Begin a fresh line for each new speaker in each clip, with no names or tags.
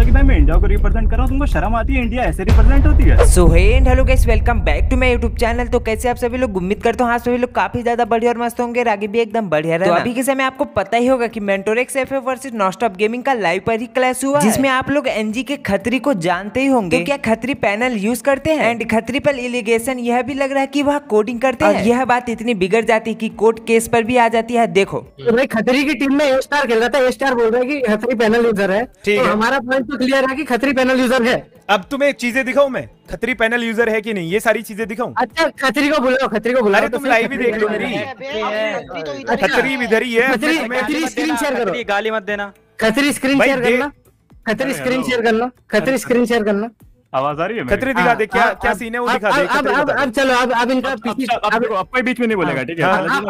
बोलता कि भाई मैं इंडिया को रिप्रेजेंट कर रहा हूँ, तुमको शर्म आती है? इंडिया ऐसे रिप्रेजेंट होती है?
So hey and hello guys, welcome back to my YouTube channel. तो कैसे आप सभी लोग, उम्मीद करता हूँ आप सभी लोग काफी ज्यादा बढ़िया और मस्त होंगे, आगे भी एकदम बढ़िया रहे। तो अभी के समय आपको पता ही होगा कि Mentorex FF versus nonstop gaming का लाइव पर ही क्लैश हुआ, जिसमें आप लोग एनजी के खत्री को जानते ही होंगे। तो क्या खत्री पैनल यूज करते हैं? एंड खत्री पर एलिगेशन यह भी लग रहा है कि वह कोडिंग करते हैं। यह बात इतनी बिगड़ जाती है कि कोर्ट केस पर भी आ जाती है। देखो
तो भाई खतरी की टीम में ए स्टार खेल रहा था, ए स्टार बोल रहा है कि खतरी पैनल यूजर है।
ठीक
तो
है।
हमारा पॉइंट तो क्लियर है कि खतरी पैनल यूजर है।
अब तुम्हें चीजें दिखाऊं मैं, खत्री पैनल यूजर है कि नहीं, ये सारी चीजें दिखाऊं?
अच्छा खतरी को बुलाओ, खतरी को बुलाओ।
अरे तुम लाइव ही देख लो मेरी। खत्री इधर ही है।
खतरी स्क्रीन शेयर करो,
गाली मत देना।
खतरी स्क्रीन
भाई
शेयर करना, खतरी स्क्रीन शेयर करना, खतरी स्क्रीन शेयर करना।
आवाज आ रही है मेरी?
खत्री दिखा दे, क्या क्या सीन है वो दिखा दे।
अब चलो, अब इनका पीछे
अब कोई बीच में नहीं बोलेगा, ठीक है?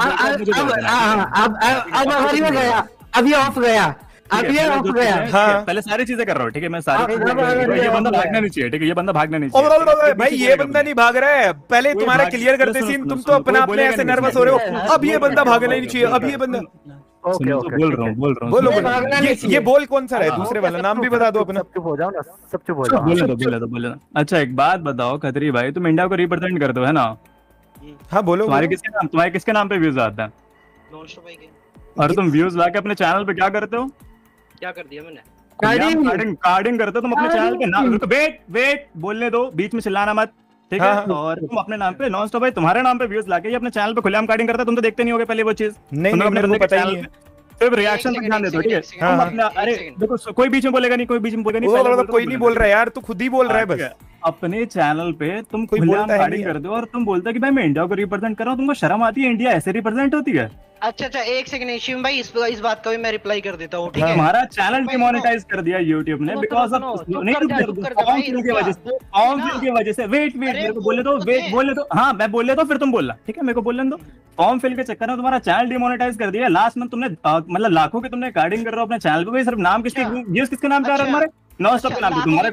अब हमारी में गया, अब ये ऑफ गया, अब ये ऑफ गया।
हाँ।
पहले सारी चीजें कर रहा हूँ, ठीक है? मैं सारी ये बंदा भागना नहीं चाहिए, ठीक है? ये बंदा भागना नहीं चाहिए।
भाई ये बंदा नहीं भाग रहा है, पहले तुम्हारा क्लियर करते सीन, तुम तो अपने आप में ऐसे नर्वस हो रहे हो। अब ये बंदा भागना ही नहीं चाहिए, अब ये बंदा
बोल रहा हूँ
बोलो बोलो। ये बोल कौन सा है? दूसरे वाला नाम भी बता दो अपना।
चुप हो जाओ ना, सब चुप हो जाओ।
बोले दो। अच्छा एक बात बताओ खतरी भाई, तुम इंडिया को रिप्रेजेंट करते हो है ना?
हाँ बोलो।
तुम्हारे किसके नाम पे व्यूज आता है? और तुम व्यूज लाके अपने चैनल पे क्या करते हो?
क्या कर दिया मैंने?
कार्डिंग करते हो तुम अपने चैनल पे नाम। वेट बोलने दो, बीच में चिल्लाना मत, ठीक है? और तुम अपने नाम पे नॉन स्टॉप भाई तुम्हारे नाम पे व्यूज लाके ये अपने चैनल पे खुलेआम कार्डिंग करता है। तुम तो देखते नहीं होगे पहले वो चीज।
नहीं मेरे को पता ही है।
सिर्फ रिएक्शन पे ध्यान दे दो, ठीक है? अरे देखो कोई बीच में बोलेगा नहीं, कोई बीच में बोलेगा नहीं।
कोई नहीं बोल रहा यार, तू खुद ही बोल रहा है बस।
अपने चैनल पे तुम
कोई
खुलेआम
बोलता है
कार्डिंग करते हो और तुम बोलते हो कि भाई मैं इंडिया को रिप्रेजेंट कर रहा हूँ, तुमको शर्म आती है? इंडिया ऐसे रिप्रेजेंट होती है?
अच्छा एक सेकंड शिवम भाई, इस बात का भी मैं रिप्लाई कर देता हूँ, ठीक है?
हमारा चैनल डिमोनेटाइज कर दिया यूट्यूब ने बिकॉज ऑफ फॉर्म फिल की वजह से। फॉर्म फिल की वजह से वेट मेरे को बोलने दो, बोलने दो। हाँ मैं बोल लेता हूँ, फिर तुम बोलना, ठीक है? मेरे को बोलने दो। फॉर्म फिल के चक्कर में तुम्हारा चैनल डिमोनेटाइज कर दिया। लास्ट में तुमने मतलब लाखों की तुमने कार्डिंग कर रहे हो अपने चैनल पे। सिर्फ नाम किसके नाम पे आ रहा है तुम्हारे? नॉन स्टॉप के नाम पे तुम्हारे।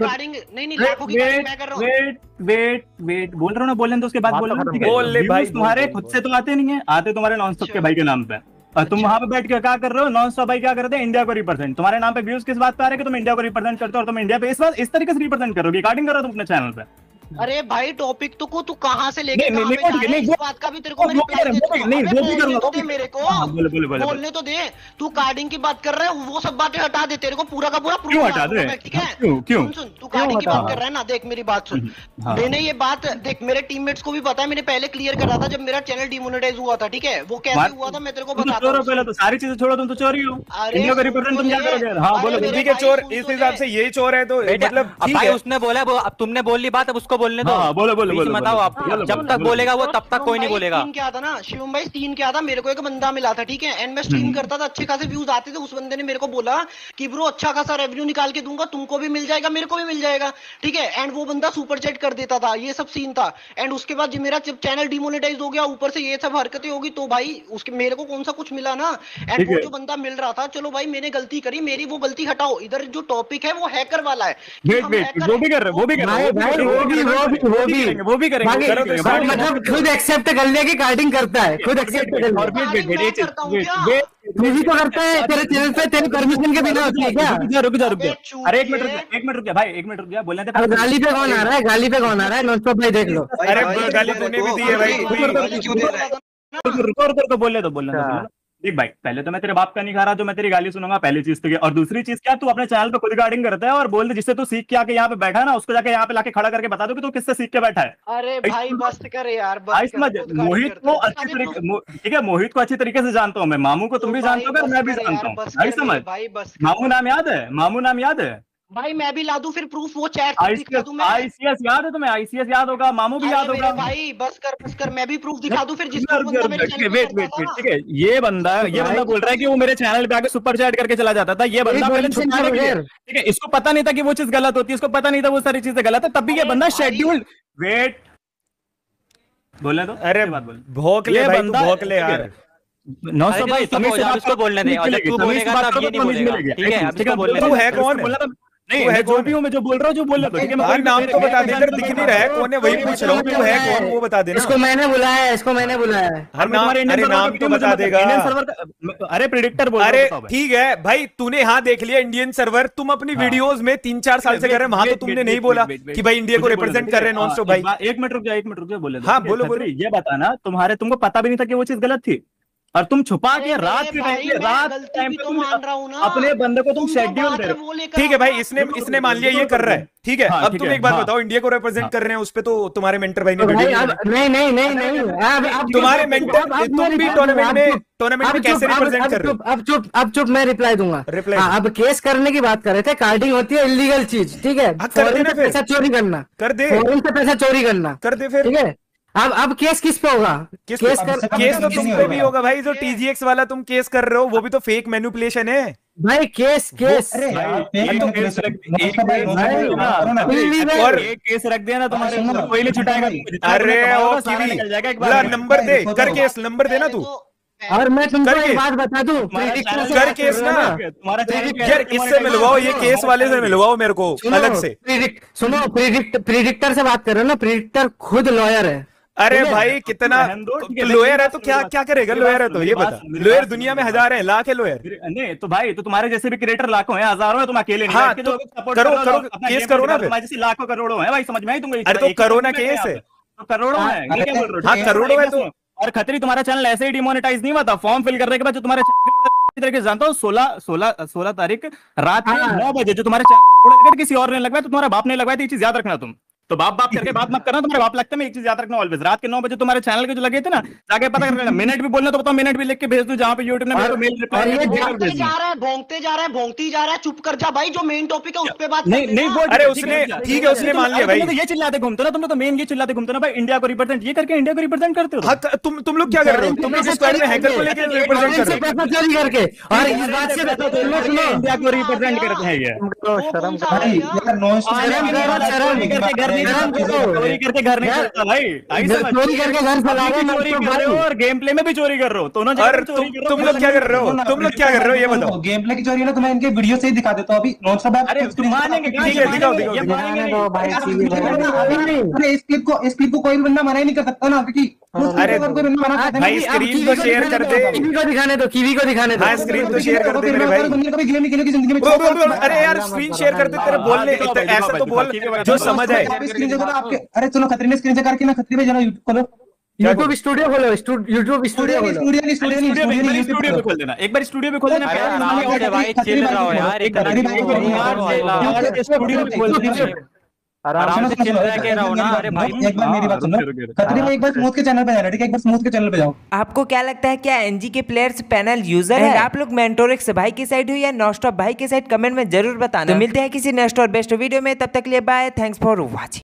वेट बोल रहा हूँ ना, बोलने दो उसके बाद बोलना, ठीक है?
बोल ले भाई।
तुम्हारे खुद से तो आते नहीं है, आते तुम्हारे नॉन स्टॉप के भाई के नाम पे। और तुम वहां पे बैठ के क्या कर रहे हो? नॉन स्टॉप भाई क्या करते हैं? इंडिया को रिप्रेजेंट। तुम्हारे नाम पे व्यूज किस बात पे आ रहे हैं कि तुम इंडिया को रिप्रेजेंट करते हो और तुम इंडिया पे इस तरीके से रिप्रेजेंट करोगे, रिकॉर्डिंग करो तुम अपने चैनल पे।
अरे भाई टॉपिक तो को तू कहाँ से लेके
नहीं,
इस बात का भी तेरे को मेरे को बोलने तो दे। तू कार्डिंग की बात कर रहा है, वो सब बातें हटा दे, तेरे को पूरा का पूरा
क्यों हटा दे?
ठीक है?
क्यों?
सुन, तू कार्डिंग की बात कर रहा है ना, देख मेरी बात सुन। मैंने ये बात देख, मेरे टीममेट्स को भी पता है, मैंने पहले क्लियर करा था जब मेरा चैनल डिमोनेटाइज हुआ था, ठीक है? वो कैसे हुआ था मैं तेरे को बताता हूँ।
पहले तो सारी चीजें छोड़ो, तुम तो चोरी हो। इंडिया को रिप्रेजेंट तुम क्या करोगे? हाँ बोलो।
ठीक है चोर, इस हिसाब से ये चोर है तो मतलब ठीक है।
उसने बोला, अब तुमने बोल ली बात, अब उसको बोलने दो।
बोलो
बताओ आप, जब तक बोलेगा वो तब तक कोई नहीं बोलेगा।
सीन क्या था ना शिवम भाई, सीन क्या था, मेरे को एक बंदा मिला था, ठीक है? एंड मैं स्ट्रीम करता था, अच्छे खासे व्यूज आते थे। उस बंदे ने मेरे को बोला कि ब्रो अच्छा खासा रेवेन्यू निकाल के दूंगा, तुमको भी मिल जाएगा, मेरे को भी मिल जाएगा, ठीक है? एंड वो बंदा सुपर चैट कर देता था, ये सब सीन था। एंड उसके बाद जब मेरा चैनल डिमोनेटाइज हो गया, ऊपर से ये सब हरकतें होगी, तो भाई उसके मेरे को कौन सा कुछ मिला ना। एंड वो जो बंदा मिल रहा था, चलो भाई मैंने गलती करी, मेरी वो गलती हटाओ। इधर जो टॉपिक है वो हैकर वाला है।
वो भी कर रहे,
मतलब खुद एक्सेप्ट कर लिया कि कार्डिंग करता है, खुद एक्सेप्ट कर लिया। तुझी तो करता है, तेरे चैनल पे तेरी परमिशन के बिना होती है क्या?
रुक जा। अरे एक मिनट रुक जा भाई, एक मिनट रुक जा। बोलने दे।
गाली पे कौन आ रहा है? गाली पे कौन आ रहा है? नॉनस्टॉप भाई देख लो।
अरे गाली तूने भी दी है भाई।
रुको बोलने दो। देख भाई, पहले तो मैं तेरे बाप का नहीं खा रहा जो मैं तेरी गाली सुनूंगा, पहली चीज तो ये। और दूसरी चीज क्या, तू अपने चैनल पे खुद रिकॉर्डिंग करता है और बोल दे जिससे तू सीख के आके यहाँ पे बैठा है ना, उसको जाके यहाँ पे लाके खड़ा करके बता दो कि तू किससे सीख के बैठा है।
अरे भाई बस कर यार,
मोहित को अच्छी तरीके, ठीक है? मोहित को अच्छी तरीके से जानता हूँ मैं, मामू को तुम भी जानते हो, मैं भी जानता हूँ भाई। समझ, मामू नाम याद है?
भाई मैं भी ला दूं फिर प्रूफ, वो चैट
आईसीएस याद है तुम्हें? आईसीएस याद होगा, मामू भी याद होगा।
भाई बस कर, मैं भी प्रूफ दिखा दूं फिर।
ठीक है, ये बंदा बोल रहा है कि वो मेरे चैनल पे आके सुपर चैट करके चला जाता था। ये बंदा पहले ठीक है, इसको पता नहीं था कि वो चीज गलत होती है, इसको पता नहीं था वो सारी चीजें गलत है, तब भी ये बंदा शेड्यूल्ड। वेट बोलने दो।
अरे भौंक ले भाई, भौंक ले यार।
नौ भाई तमीज से बात
बोलने दे, तू बोलेगा तब ये नहीं बोलेगा, ठीक है?
तू है कौन?
नहीं है जो भी हूँ, मैं जो बोल रहा हूँ जो बोल रहा हूँ।
नाम तो बता दे, इधर दिख नहीं रहा है कौन है, वही पूछ रहा हूँ, तू है कौन वो बता देना।
इसको मैंने बुलाया, इसको मैंने बुलाया।
अरे नाम तो बता देगा।
अरे प्रेडिक्टर बोल,
अरे ठीक है भाई, तूने यहाँ देख लिया इंडियन सर्वर, तुम अपनी वीडियोस में 3-4 साल से कर रहे हैं, वहां तो तुमने नहीं बोला कि भाई इंडिया को रिप्रेजेंट कर रहे हैं नॉन स्टॉप भाई।
1 मिनट रुक जा बोले।
हाँ बोलो।
ये बताना, तुमको पता भी नहीं था कि वो चीज गलत थी, और तुम छुपा के रात के टाइम पे अपने बंदे को तुम शेड्यूल दे रहे हो।
ठीक है भाई, इसने मान लिया ये कर रहा है, ठीक है। अब तुम एक बात बताओ, इंडिया को रिप्रेजेंट कर रहे हैं, उस पे तो तुम्हारे मेंटर भाई ने
नहीं
तुम्हारे मेंटर, तुम भी टूर्नामेंट में कैसे रिप्रेजेंट कर रहे हो?
अब चुप, मैं रिप्लाई दूंगा। अब केस करने की बात कर रहे थे, कार्डिंग होती है इलीगल चीज, ठीक है। पैसा चोरी करना,
कर दे,
पैसा चोरी करना,
कर दे फिर,
ठीक है। अब केस किस पे होगा?
केस तो तुम पे भी होगा भाई। जो TGX वाला तुम केस कर रहे हो वो भी तो फेक मैनिपुलेशन है
भाई। केस
और केस रख दिया ना तुम्हारे, कोई नहीं छुटाएगा।
अरे नंबर दे, कर केस, नंबर देना तू।
और मैं तुमको एक बात बता दूं,
कर केस ना यार, इससे मिलवाओ, ये केस वाले से मिलवाओ मेरे को अलग से।
सुनो, प्रिडिक्टर से बात कर रहे हो ना, प्रिडिक्टर खुद लॉयर है।
अरे भाई कितना लॉयर है तो क्या करेगा लॉयर है तो ये बता। लॉयर दुनिया में हजार है, लाख है लॉयर।
नहीं तो भाई, तो तुम्हारे जैसे भी क्रिएटर लाखों हैं, हजारों हैं, तुम अकेले नहीं।
हाँ, तो करो केस करो ना,
तुम्हारे जैसे लाखों करोड़ों हैं भाई, समझ में आई तुमको?
अरे तो करो ना केस है,
करोड़ों है, ये क्या बोल रहे हो?
हाँ करोड़ों है तो।
और खतरी तुम्हारा चैनल ऐसे ही डिमोनेटाइज नहीं हुआ था फॉर्म फिल करने के बाद। जो तुम्हारे तरीके से जानता हूँ, 16 तारीख रात के 9 बजे जो तुम्हारे किसी और ने लगवाया, तो तुम्हारा बाप ने लगवाया, तो ये चीज याद रखना। तुम तो बाप करके बात मत करना, तुम्हारे बाप लगते हैं। एक चीज याद रखना ऑलवेज, रात के 9 बजे तुम्हारे चैनल के जो लगे थे ना, जाके पता कर लेना। मिनट भी बोलना तो बताओ, मिनट भी लिख के भेज दो, जहाँ पे यूट्यूब ने मेरे को मेल रिप्लाई
भोंगते जा रहा है, चुप कर जा भाई। जो मेन टॉपिक है उस पे बात
नहीं बोल।
अरे उसने ठीक है, उसने मान लिया भाई।
ये चिल्लाते घूमते ना, तुम तो मेन ये चिल्लाते घूमते ना भाई, इंडिया को रिप्रेजेंट ये करके इंडिया को रिप्रेजेंट करते हो।
तुम लोग क्या कर रहे हो? तुम लोग स्क्वाड में हैकर को लेकर रिप्रेजेंट कर रहे हो,
पैसा चोरी करके। और इस बात से बताओ,
इंडिया को रिप्रेजेंट करते हैं ये। चोरी करके घर नहीं चलता भाई,
चोरी करके घर चला रहे हो
और गेम प्ले में भी चोरी कर रहे हो।
तुम लोग क्या कर रहे हो? तुम लोग क्या कर रहे हो ये बताओ।
गेम प्ले की चोरी है ना, तो मैं इनके वीडियो से ही दिखा देता हूँ अभी नॉन स्टॉप।
अरे
इस क्लिप को कोई भी बंदा मना ही नहीं कर सकता ना, क्योंकि
अरे भाई स्क्रीन तो शेयर कर दे,
कीवी को दिखाने दो, कीवी को दिखाने दो।
हाँ स्क्रीन तो शेयर कर दे मेरे भाई।
कभी गेम खेलने की जिंदगी में।
अरे यार स्क्रीन शेयर कर दे, तेरे बोलने ऐसा तो बोल जो समझ आए।
अरे चलो खतरे ने स्क्रीन से करके ना, खतरे पे जाना, यूट्यूब खोलो,
यूट्यूब स्टूडियो खोलो, यूट्यूब स्टूडियो
स्टूडियो खोल देना एक बार, स्टूडियो पे खोल देना भाई। चिल रहा हो यार,
आराम से चल रहा हो ना। अरे भाई एक बार मेरी बात सुनो, खतरे में एक बार स्मूथ के चैनल पे जाना, ठीक है? एक बार स्मूथ के चैनल पे जाओ।
आपको क्या लगता है, क्या एनजी के प्लेयर्स पैनल यूजर है? आप लोग मेंटोरिक्स भाई की साइड हो या नॉनस्टॉप भाई की साइड, कमेंट में जरूर बताना। तो मिलते हैं किसी नेक्स्ट और बेस्ट वीडियो में, तब तक के लिए बाय, थैंक्स फॉर वॉचिंग।